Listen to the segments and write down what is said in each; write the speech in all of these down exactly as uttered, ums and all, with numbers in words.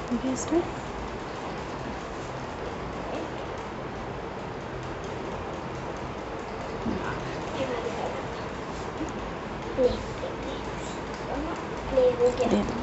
Gas में दे दो।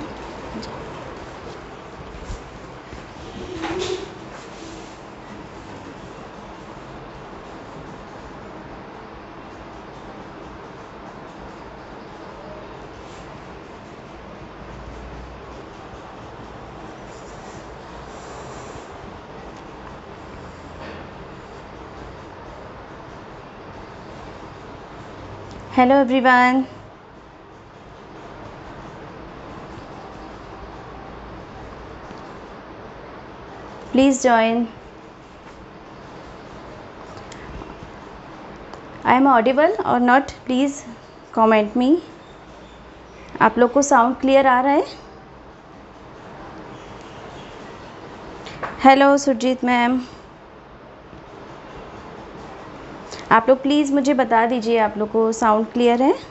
Hello everyone, please join. I am audible और नॉट, प्लीज़ कमेंट मी। आप लोग को साउंड क्लियर आ रहा है? हेलो सुरजीत मैम, आप लोग प्लीज़ मुझे बता दीजिए आप लोग को साउंड क्लियर है?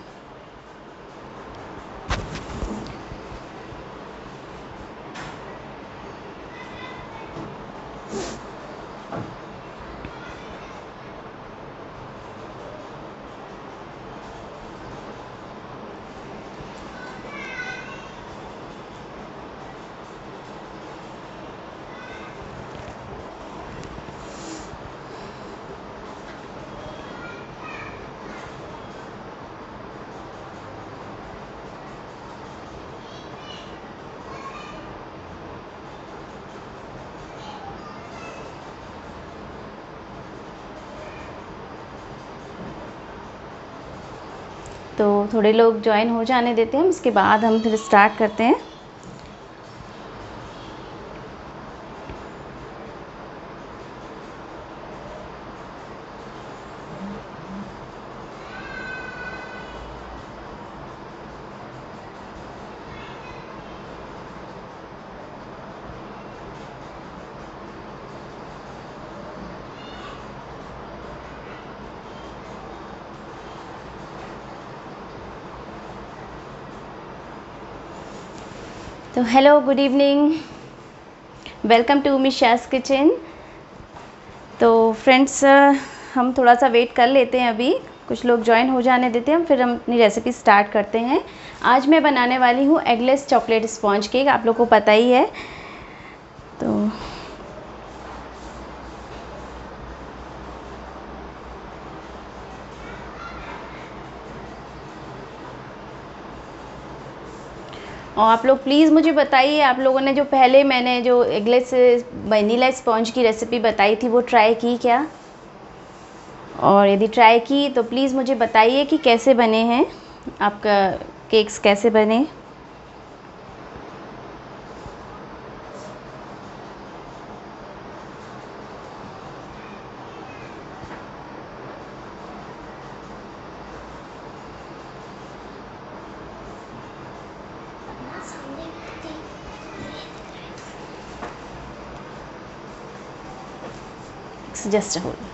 तो थोड़े लोग ज्वाइन हो जाने देते हैं, उसके बाद हम फिर स्टार्ट करते हैं। तो hello, good evening, welcome to Misha's kitchen. तो फ्रेंड्स, हम थोड़ा सा वेट कर लेते हैं, अभी कुछ लोग ज्वाइन हो जाने देते हैं, फिर हम अपनी रेसिपी स्टार्ट करते हैं। आज मैं बनाने वाली हूँ एगलेस चॉकलेट स्पॉन्ज केक, आप लोग को पता ही है। तो और आप लोग प्लीज़ मुझे बताइए, आप लोगों ने जो पहले मैंने जो एगलेस वनीला स्पॉन्ज की रेसिपी बताई थी वो ट्राई की क्या? और यदि ट्राई की तो प्लीज़ मुझे बताइए कि कैसे बने हैं आपका केक्स, कैसे बने। Just a hold.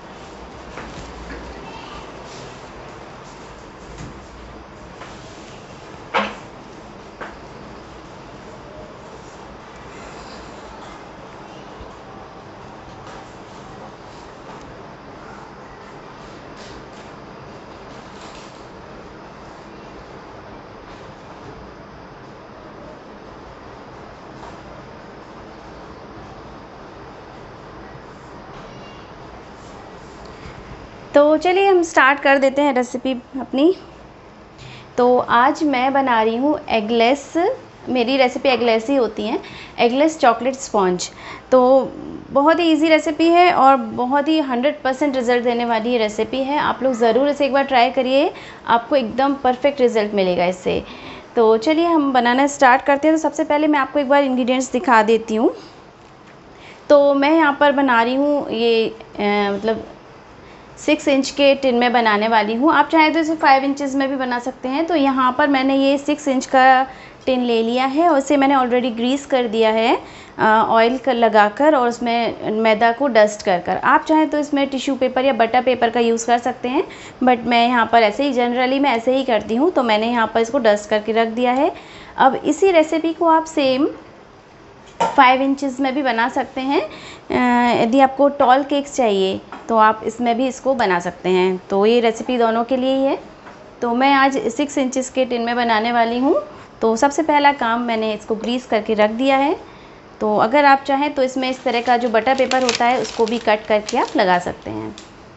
तो चलिए हम स्टार्ट कर देते हैं रेसिपी अपनी। तो आज मैं बना रही हूँ एगलेस, मेरी रेसिपी एगलेस ही होती हैं, एगलेस चॉकलेट स्पॉन्ज। तो बहुत ही इजी रेसिपी है और बहुत ही हंड्रेड परसेंट रिज़ल्ट देने वाली ये रेसिपी है। आप लोग ज़रूर इसे एक बार ट्राई करिए, आपको एकदम परफेक्ट रिज़ल्ट मिलेगा इससे। तो चलिए हम बनाना स्टार्ट करते हैं। तो सबसे पहले मैं आपको एक बार इंग्रेडिएंट्स दिखा देती हूँ। तो मैं यहाँ पर बना रही हूँ ये आ, मतलब सिक्स इंच के टिन में बनाने वाली हूँ। आप चाहें तो इसे फाइव इंचज़ में भी बना सकते हैं। तो यहाँ पर मैंने ये सिक्स इंच का टिन ले लिया है और इसे मैंने ऑलरेडी ग्रीस कर दिया है ऑयल कर लगाकर, और उसमें मैदा को डस्ट कर कर। आप चाहें तो इसमें टिश्यू पेपर या बटर पेपर का यूज़ कर सकते हैं, बट मैं यहाँ पर ऐसे ही जनरली मैं ऐसे ही करती हूँ। तो मैंने यहाँ पर इसको डस्ट करके रख दिया है। अब इसी रेसिपी को आप सेम फाइव इंचज़ में भी बना सकते हैं। यदि आपको टॉल केक्स चाहिए तो आप इसमें भी इसको बना सकते हैं। तो ये रेसिपी दोनों के लिए ही है। तो मैं आज सिक्स इंचज़ के टिन में बनाने वाली हूँ। तो सबसे पहला काम, मैंने इसको ग्रीस करके रख दिया है। तो अगर आप चाहें तो इसमें इस तरह का जो बटर पेपर होता है उसको भी कट करके आप लगा सकते हैं।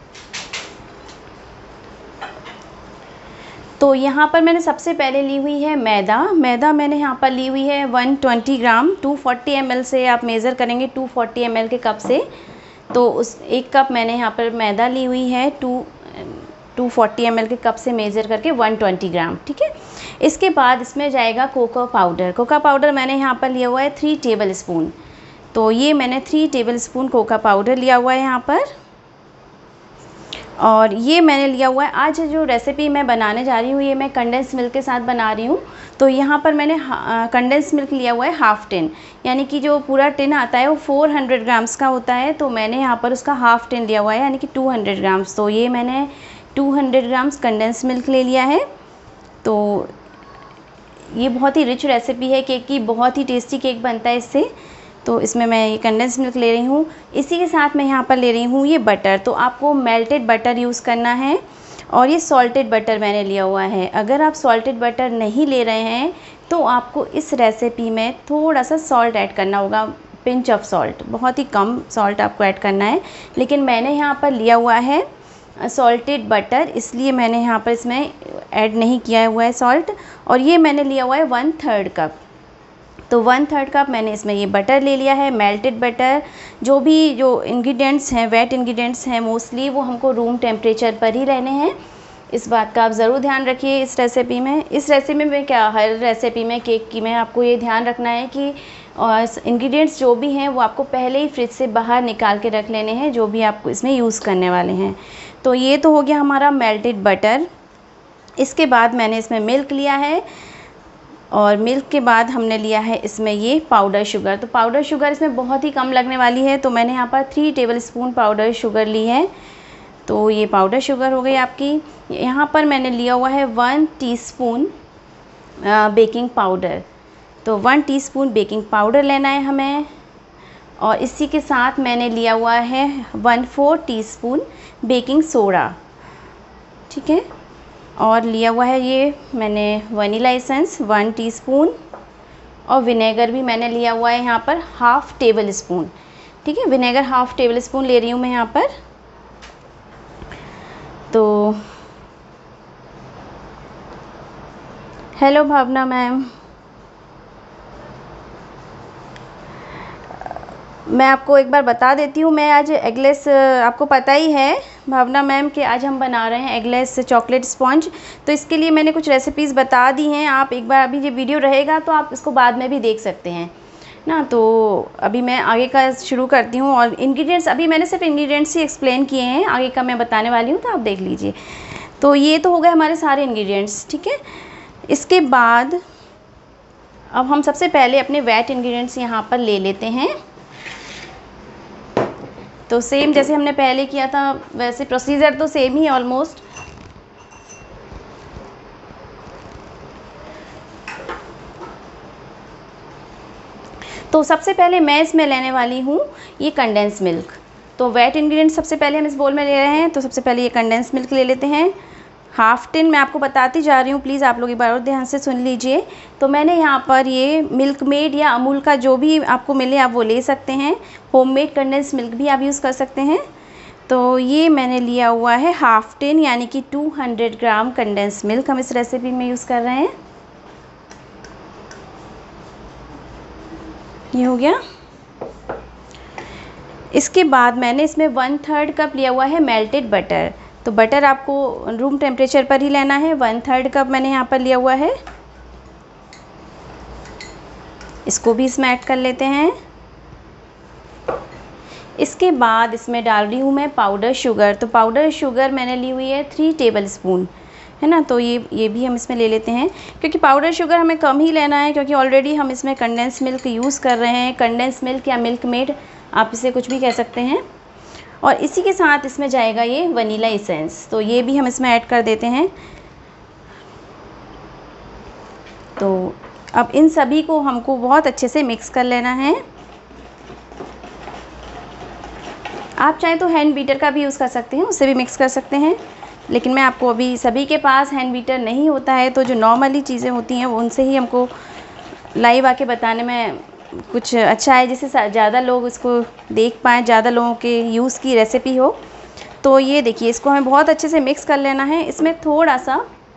तो यहाँ पर मैंने सबसे पहले ली हुई है मैदा। मैदा मैंने यहाँ पर ली हुई है one twenty gram. Two forty M L से आप मेज़र करेंगे, टू फोर्टी एम एल के कप से। तो उस एक कप मैंने यहाँ पर मैदा ली हुई है, two two forty M L के कप से मेज़र करके वन ट्वेंटी ग्राम, ठीक है। इसके बाद इसमें जाएगा कोको पाउडर। कोको पाउडर मैंने यहाँ पर लिया हुआ है थ्री टेबल स्पून। तो ये मैंने three tablespoon cocoa powder लिया हुआ है यहाँ पर। और ये मैंने लिया हुआ है, आज जो रेसिपी मैं बनाने जा रही हूँ ये मैं कंडेंस मिल्क के साथ बना रही हूँ। तो यहाँ पर मैंने कंडेंस मिल्क लिया हुआ है हाफ़ टिन, यानी कि जो पूरा टिन आता है वो फोर हंड्रेड ग्राम्स का होता है। तो मैंने यहाँ पर उसका हाफ़ टिन लिया हुआ है, यानी कि टू हंड्रेड ग्राम्स। तो ये मैंने two hundred grams condensed milk ले लिया है। तो ये बहुत ही रिच रेसिपी है केक की, बहुत ही टेस्टी केक बनता है इससे। तो इसमें मैं ये कंडेंस मिल्क ले रही हूँ। इसी के साथ मैं यहाँ पर ले रही हूँ ये बटर। तो आपको मेल्टेड बटर यूज़ करना है। और ये सॉल्टेड बटर मैंने लिया हुआ है। अगर आप सॉल्टेड बटर नहीं ले रहे हैं तो आपको इस रेसिपी में थोड़ा सा सॉल्ट ऐड करना होगा, पिंच ऑफ सॉल्ट, बहुत ही कम सॉल्ट आपको ऐड करना है। लेकिन मैंने यहाँ पर लिया हुआ है सॉल्टेड बटर, इसलिए मैंने यहाँ पर इसमें ऐड नहीं किया हुआ है सॉल्ट। और ये मैंने लिया हुआ है वन थर्ड कप। तो वन थर्ड कप मैंने इसमें ये बटर ले लिया है, मेल्टेड बटर। जो भी जो इंग्रेडिएंट्स हैं, वेट इंग्रेडिएंट्स हैं मोस्टली, वो हमको रूम टेम्परेचर पर ही रहने हैं। इस बात का आप ज़रूर ध्यान रखिए इस रेसिपी में। इस रेसिपी में क्या, हर रेसिपी में केक की में आपको ये ध्यान रखना है कि इंग्रेडिएंट्स जो भी हैं वो आपको पहले ही फ्रिज से बाहर निकाल के रख लेने हैं, जो भी आपको इसमें यूज़ करने वाले हैं। तो ये तो हो गया हमारा मेल्टेड बटर। इसके बाद मैंने इसमें मिल्क लिया है, और मिल्क के बाद हमने लिया है इसमें ये पाउडर शुगर। तो पाउडर शुगर इसमें बहुत ही कम लगने वाली है। तो मैंने यहाँ पर three tablespoon powder sugar ली है। तो ये पाउडर शुगर हो गई आपकी। यहाँ पर मैंने लिया हुआ है वन टीस्पून बेकिंग पाउडर। तो वन टीस्पून बेकिंग पाउडर लेना है हमें। और इसी के साथ मैंने लिया हुआ है one four teaspoon baking soda, ठीक है। और लिया हुआ है ये मैंने वनीला एसेंस वन टीस्पून। और विनेगर भी मैंने लिया हुआ है यहाँ पर हाफ़ टेबल स्पून, ठीक है। विनेगर हाफ़ टेबल स्पून ले रही हूँ मैं यहाँ पर। तो हेलो भावना मैम, मैं आपको एक बार बता देती हूँ, मैं आज एगलेस, आपको पता ही है भावना मैम कि आज हम बना रहे हैं एगलेस चॉकलेट स्पॉन्ज। तो इसके लिए मैंने कुछ रेसिपीज़ बता दी हैं। आप एक बार, अभी ये वीडियो रहेगा तो आप इसको बाद में भी देख सकते हैं ना। तो अभी मैं आगे का शुरू करती हूँ। और इंग्रेडिएंट्स अभी मैंने सिर्फ इंग्रेडिएंट्स ही एक्सप्लेन किए हैं, आगे का मैं बताने वाली हूँ, तो आप देख लीजिए। तो ये तो हो गए हमारे सारे इंग्रेडिएंट्स, ठीक है। इसके बाद अब हम सबसे पहले अपने वेट इंग्रेडिएंट्स यहाँ पर ले लेते हैं। तो सेम जैसे हमने पहले किया था वैसे प्रोसीजर तो सेम ही ऑलमोस्ट। तो सबसे पहले मैं इसमें लेने वाली हूँ ये कंडेंस मिल्क। तो वेट इंग्रेडिएंट सबसे पहले हम इस बोल में ले रहे हैं। तो सबसे पहले ये कंडेंस मिल्क ले लेते हैं हाफ़ टिन। मैं आपको बताती जा रही हूँ, प्लीज़ आप लोग एक बार और ध्यान से सुन लीजिए। तो मैंने यहाँ पर ये मिल्क मेड या अमूल का जो भी आपको मिले आप वो ले सकते हैं। होममेड कंडेंस मिल्क भी आप यूज़ कर सकते हैं। तो ये मैंने लिया हुआ है हाफ़ टिन, यानी कि two hundred gram condensed milk हम इस रेसिपी में यूज़ कर रहे हैं। ये हो गया। इसके बाद मैंने इसमें वन थर्ड कप लिया हुआ है मेल्टेड बटर। तो बटर आपको रूम टेम्परेचर पर ही लेना है। वन थर्ड कप मैंने यहाँ पर लिया हुआ है, इसको भी इसमें ऐड कर लेते हैं। इसके बाद इसमें डाल रही हूँ मैं पाउडर शुगर। तो पाउडर शुगर मैंने ली हुई है थ्री टेबल स्पून, है ना। तो ये ये भी हम इसमें ले लेते हैं, क्योंकि पाउडर शुगर हमें कम ही लेना है, क्योंकि ऑलरेडी हम इसमें कंडेंस मिल्क यूज़ कर रहे हैं। कंडेंस मिल्क या मिल्क मेड, आप इसे कुछ भी कह सकते हैं। और इसी के साथ इसमें जाएगा ये वनीला एसेंस। तो ये भी हम इसमें ऐड कर देते हैं। तो अब इन सभी को हमको बहुत अच्छे से मिक्स कर लेना है। आप चाहे तो हैंड बीटर का भी यूज़ कर सकते हैं, उससे भी मिक्स कर सकते हैं, लेकिन मैं आपको अभी सभी के पास हैंड बीटर नहीं होता है, तो जो नॉर्मली चीज़ें होती हैं वो उनसे ही हमको लाइव आके बताने में कुछ अच्छा है, जिससे ज़्यादा लोग इसको देख पाएँ, ज़्यादा लोगों के यूज़ की रेसिपी हो। तो ये देखिए, इसको हमें बहुत अच्छे से मिक्स कर लेना है। इसमें थोड़ा सा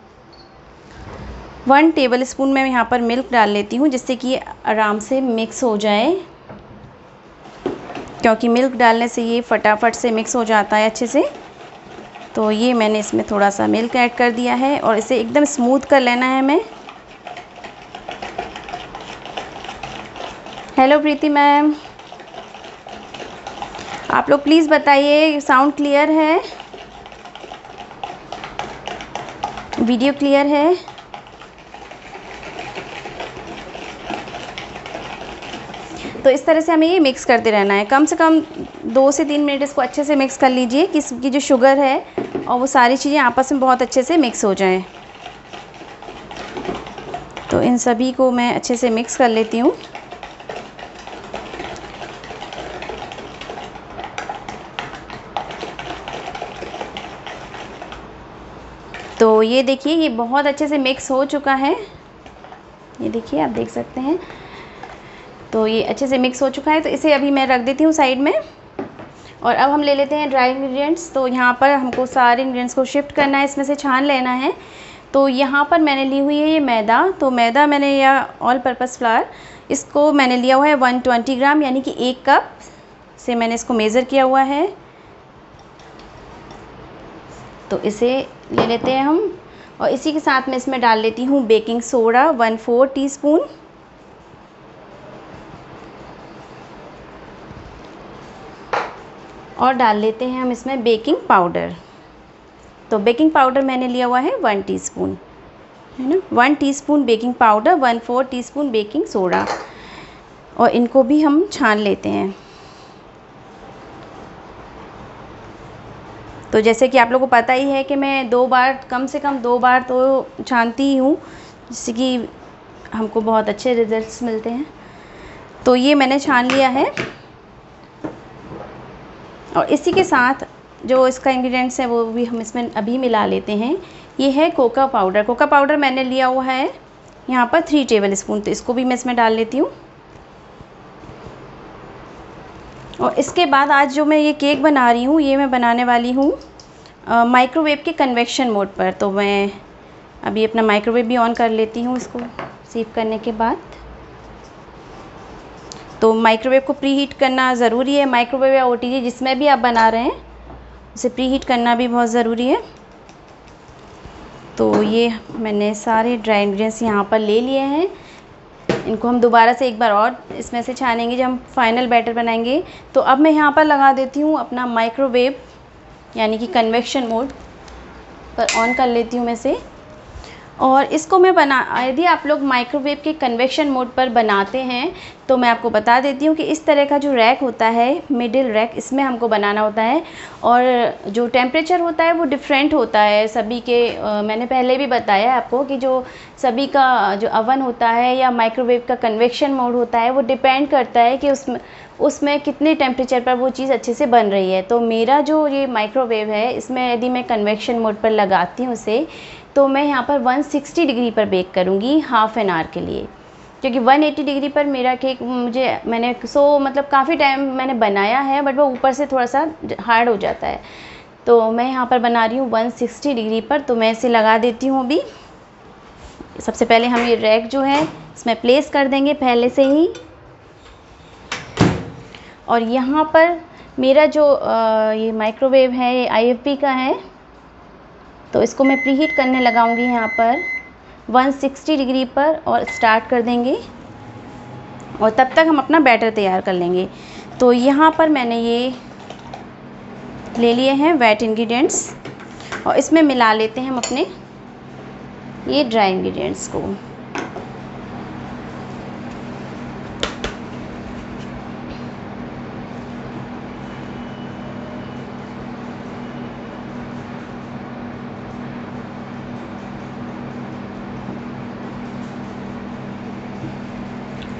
वन टेबल स्पून मैं यहाँ पर मिल्क डाल लेती हूँ, जिससे कि आराम से मिक्स हो जाए, क्योंकि मिल्क डालने से ये फटाफट से मिक्स हो जाता है अच्छे से। तो ये मैंने इसमें थोड़ा सा मिल्क ऐड कर दिया है और इसे एकदम स्मूथ कर लेना है हमें। हेलो प्रीति मैम, आप लोग प्लीज़ बताइए साउंड क्लियर है, वीडियो क्लियर है? तो इस तरह से हमें ये मिक्स करते रहना है, कम से कम दो से तीन मिनट इसको अच्छे से मिक्स कर लीजिए कि इसकी जो शुगर है और वो सारी चीज़ें आपस में बहुत अच्छे से मिक्स हो जाएं। तो इन सभी को मैं अच्छे से मिक्स कर लेती हूँ। तो ये देखिए, ये बहुत अच्छे से मिक्स हो चुका है, ये देखिए आप देख सकते हैं। तो ये अच्छे से मिक्स हो चुका है, तो इसे अभी मैं रख देती हूँ साइड में। और अब हम ले लेते हैं ड्राई इंग्रेडिएंट्स। तो यहाँ पर हमको सारे इंग्रेडिएंट्स को शिफ्ट करना है, इसमें से छान लेना है। तो यहाँ पर मैंने ली हुई है ये मैदा। तो मैदा मैंने या ऑल पर्पस फ्लावर, इसको मैंने लिया हुआ है वन ट्वेंटी ग्राम, यानी कि एक कप से मैंने इसको मेज़र किया हुआ है। तो इसे ले लेते हैं हम, और इसी के साथ मैं इसमें डाल लेती हूँ baking soda one four teaspoon, और डाल लेते हैं हम इसमें बेकिंग पाउडर। तो बेकिंग पाउडर मैंने लिया हुआ है वन टीस्पून, है ना, one teaspoon baking powder, one four teaspoon baking soda, और इनको भी हम छान लेते हैं। तो जैसे कि आप लोगों को पता ही है कि मैं दो बार, कम से कम दो बार तो छानती ही हूँ, जिससे कि हमको बहुत अच्छे रिजल्ट्स मिलते हैं। तो ये मैंने छान लिया है, और इसी के साथ जो इसका इंग्रेडिएंट्स है वो भी हम इसमें अभी मिला लेते हैं। ये है कोका पाउडर। कोका पाउडर मैंने लिया हुआ है यहाँ पर थ्री टेबल स्पून, तो इसको भी मैं इसमें डाल लेती हूँ। और इसके बाद आज जो मैं ये केक बना रही हूँ, ये मैं बनाने वाली हूँ माइक्रोवेव के कन्वेक्शन मोड पर। तो मैं अभी अपना माइक्रोवेव भी ऑन कर लेती हूँ इसको सीव करने के बाद। तो माइक्रोवेव को प्री हीट करना ज़रूरी है, माइक्रोवेव या ओ टी जी जिसमें भी आप बना रहे हैं उसे प्री हीट करना भी बहुत ज़रूरी है। तो ये मैंने सारे ड्राई इंग्रेडिएंट्स यहाँ पर ले लिए हैं, इनको हम दोबारा से एक बार और इसमें से छानेंगे जब हम फाइनल बैटर बनाएंगे। तो अब मैं यहाँ पर लगा देती हूँ अपना माइक्रोवेव, यानी कि कन्वेक्शन मोड पर ऑन कर लेती हूँ मैं से। और इसको मैं बना, यदि आप लोग माइक्रोवेव के कन्वेक्शन मोड पर बनाते हैं तो मैं आपको बता देती हूँ कि इस तरह का जो रैक होता है, मिडिल रैक, इसमें हमको बनाना होता है। और जो टेम्परेचर होता है वो डिफरेंट होता है सभी के। आ, मैंने पहले भी बताया आपको कि जो सभी का जो अवन होता है या माइक्रोवेव का कन्वेक्शन मोड होता है वो डिपेंड करता है कि उसमें उसमें कितने टेम्परेचर पर वो चीज़ अच्छे से बन रही है। तो मेरा जो ये माइक्रोवेव है, इसमें यदि मैं कन्वेक्शन मोड पर लगाती हूँ उसे, तो मैं यहाँ पर वन सिक्सटी डिग्री पर बेक करूँगी हाफ़ एन आवर के लिए, क्योंकि वन एटी डिग्री पर मेरा केक मुझे मैंने सो मतलब काफ़ी टाइम मैंने बनाया है, बट वो ऊपर से थोड़ा सा हार्ड हो जाता है। तो मैं यहाँ पर बना रही हूँ वन सिक्सटी डिग्री पर। तो मैं इसे लगा देती हूँ अभी। सबसे पहले हम ये रैक जो है इसमें प्लेस कर देंगे पहले से ही। और यहाँ पर मेरा जो आ, ये माइक्रोवेव है ये आई एफ बी का है, तो इसको मैं प्रीहीट करने लगाऊंगी यहाँ पर वन सिक्सटी डिग्री पर, और स्टार्ट कर देंगे। और तब तक हम अपना बैटर तैयार कर लेंगे। तो यहाँ पर मैंने ये ले लिए हैं वेट इंग्रेडिएंट्स, और इसमें मिला लेते हैं हम अपने ये ड्राई इंग्रेडिएंट्स को।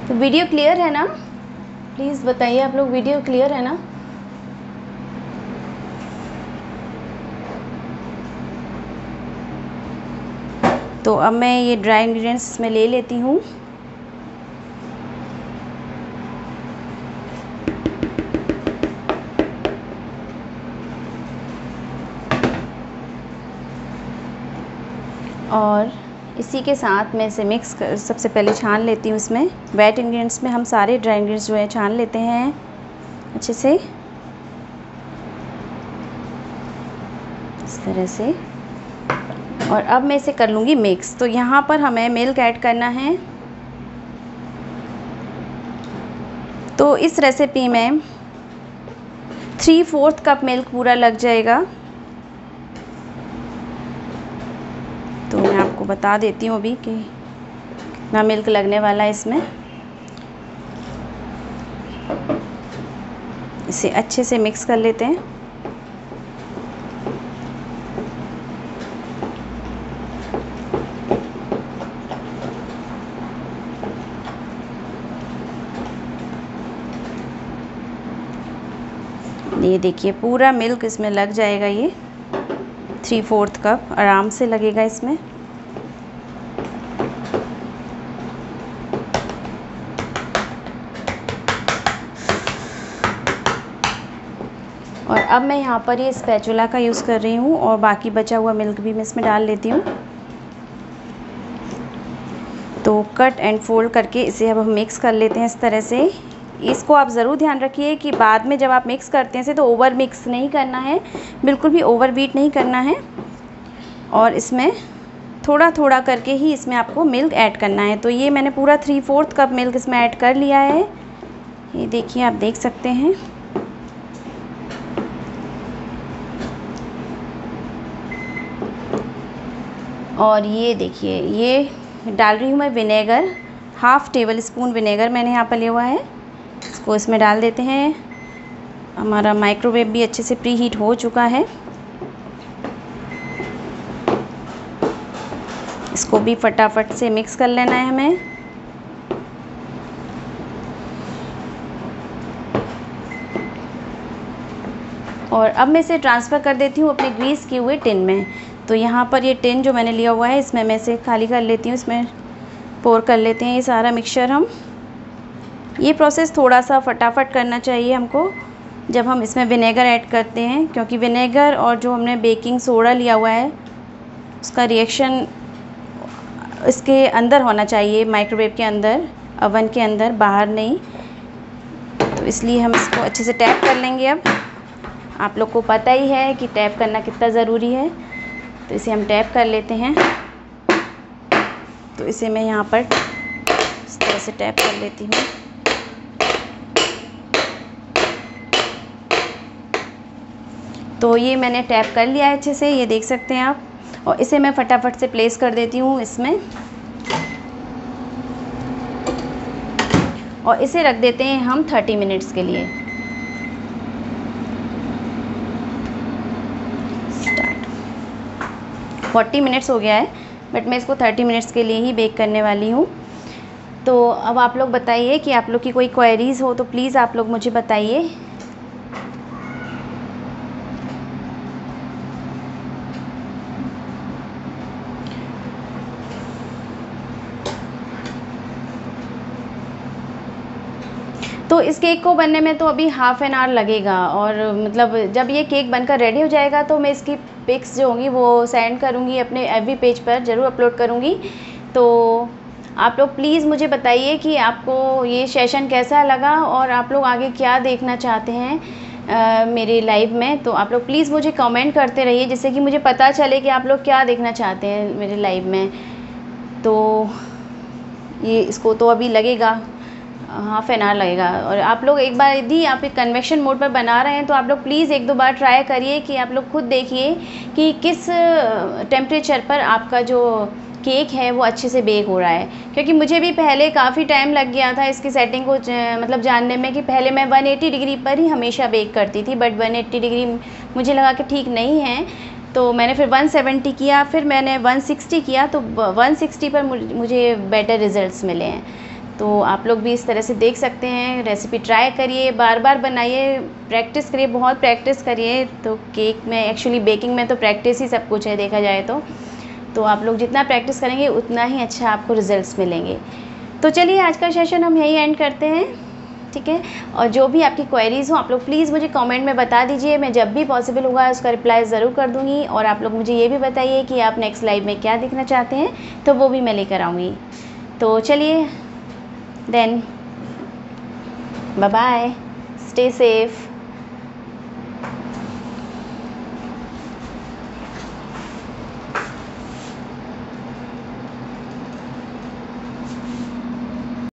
तो वीडियो क्लियर है ना? प्लीज़ बताइए आप लोग, वीडियो क्लियर है ना? तो अब मैं ये ड्राई इंग्रेडिएंट्स इसमें ले लेती हूँ। और इसी के साथ मैं इसे मिक्स कर सबसे पहले छान लेती हूँ। इसमें वेट इंग्रेडिएंट्स में हम सारे ड्राई इंग्रेडिएंट्स जो है छान लेते हैं अच्छे से, इस तरह से। और अब मैं इसे कर लूँगी मिक्स। तो यहाँ पर हमें मिल्क ऐड करना है। तो इस रेसिपी में थ्री फोर्थ कप मिल्क पूरा लग जाएगा। तो मैं आपको बता देती हूँ अभी कि कितना मिल्क लगने वाला है इसमें। इसे अच्छे से मिक्स कर लेते हैं। ये देखिए पूरा मिल्क इसमें लग जाएगा। ये थ्री फोर्थ कप आराम से लगेगा इसमें। और अब मैं यहाँ पर ये स्पैचुला का यूज़ कर रही हूँ और बाकी बचा हुआ मिल्क भी मैं इसमें डाल लेती हूँ। तो कट एंड फोल्ड करके इसे अब हम मिक्स कर लेते हैं इस तरह से। इसको आप ज़रूर ध्यान रखिए कि बाद में जब आप मिक्स करते हैं तो ओवर मिक्स नहीं करना है, बिल्कुल भी ओवर बीट नहीं करना है। और इसमें थोड़ा थोड़ा करके ही इसमें आपको मिल्क ऐड करना है। तो ये मैंने पूरा थ्री फोर्थ कप मिल्क इसमें ऐड कर लिया है। ये देखिए, आप देख सकते हैं। और ये देखिए, ये डाल रही हूँ मैं vinegar, half tablespoon vinegar मैंने यहाँ पर लिया हुआ है। इसको इसमें डाल देते हैं। हमारा माइक्रोवेव भी अच्छे से प्री हीट हो चुका है। इसको भी फटाफट से मिक्स कर लेना है हमें। और अब मैं इसे ट्रांसफ़र कर देती हूँ अपने ग्रीस किए हुए टिन में। तो यहाँ पर ये टिन जो मैंने लिया हुआ है, इसमें मैं इसे खाली कर लेती हूँ। इसमें पोर कर लेते हैं ये सारा मिक्सचर हम। ये प्रोसेस थोड़ा सा फटाफट करना चाहिए हमको जब हम इसमें विनेगर ऐड करते हैं, क्योंकि विनेगर और जो हमने बेकिंग सोडा लिया हुआ है उसका रिएक्शन इसके अंदर होना चाहिए, माइक्रोवेव के अंदर, ओवन के अंदर, बाहर नहीं। तो इसलिए हम इसको अच्छे से टैप कर लेंगे। अब आप लोग को पता ही है कि टैप करना कितना ज़रूरी है। तो इसे हम टैप कर लेते हैं। तो इसे मैं यहाँ पर इस तरह से टैप कर लेती हूँ। तो ये मैंने टैप कर लिया है अच्छे से, ये देख सकते हैं आप। और इसे मैं फटाफट से प्लेस कर देती हूँ इसमें। और इसे रख देते हैं हम थर्टी मिनट्स के लिए। स्टार्ट। फोर्टी मिनट्स हो गया है, बट मैं इसको थर्टी मिनट्स के लिए ही बेक करने वाली हूँ। तो अब आप लोग बताइए कि आप लोग की कोई क्वेरीज़ हो तो प्लीज़ आप लोग मुझे बताइए। तो इस केक को बनने में तो अभी हाफ़ एन आवर लगेगा। और मतलब जब ये केक बनकर रेडी हो जाएगा तो मैं इसकी पिक्स जो होंगी वो सेंड करूँगी, अपने एफबी पेज पर ज़रूर अपलोड करूँगी। तो आप लोग प्लीज़ मुझे बताइए कि आपको ये सेशन कैसा लगा और आप लोग आगे क्या देखना चाहते हैं आ, मेरे लाइव में। तो आप लोग प्लीज़ मुझे कमेंट करते रहिए, जिससे कि मुझे पता चले कि आप लोग क्या देखना चाहते हैं मेरे लाइव में। तो ये इसको तो अभी लगेगा, हाफ़ एन आवर लगेगा। और आप लोग एक बार यदि आप एक कन्वेक्शन मोड पर बना रहे हैं तो आप लोग प्लीज़ एक दो बार ट्राई करिए कि आप लोग खुद देखिए कि किस टेम्परेचर पर आपका जो केक है वो अच्छे से बेक हो रहा है। क्योंकि मुझे भी पहले काफ़ी टाइम लग गया था इसकी सेटिंग को मतलब जानने में, कि पहले मैं वन एटी डिग्री पर ही हमेशा बेक करती थी, बट वन एटी डिग्री मुझे लगा कि ठीक नहीं है। तो मैंने फिर वन सेवेंटी किया, फिर मैंने वन सिक्सटी किया, तो वन सिक्सटी पर मुझे बेटर रिज़ल्ट्स मिले हैं। तो आप लोग भी इस तरह से देख सकते हैं। रेसिपी ट्राई करिए, बार बार बनाइए, प्रैक्टिस करिए, बहुत प्रैक्टिस करिए। तो केक में एक्चुअली बेकिंग में तो प्रैक्टिस ही सब कुछ है देखा जाए तो तो आप लोग जितना प्रैक्टिस करेंगे उतना ही अच्छा आपको रिजल्ट्स मिलेंगे। तो चलिए आज का सेशन हम यहीं एंड करते हैं, ठीक है। और जो भी आपकी क्वेरीज़ हो आप लोग प्लीज़ मुझे कमेंट में बता दीजिए, मैं जब भी पॉसिबल होगा उसका रिप्लाई ज़रूर कर दूँगी। और आप लोग मुझे ये भी बताइए कि आप नेक्स्ट लाइव में क्या देखना चाहते हैं, तो वो भी मैं लेकर आऊँगी। तो चलिए then, bye bye, stay safe.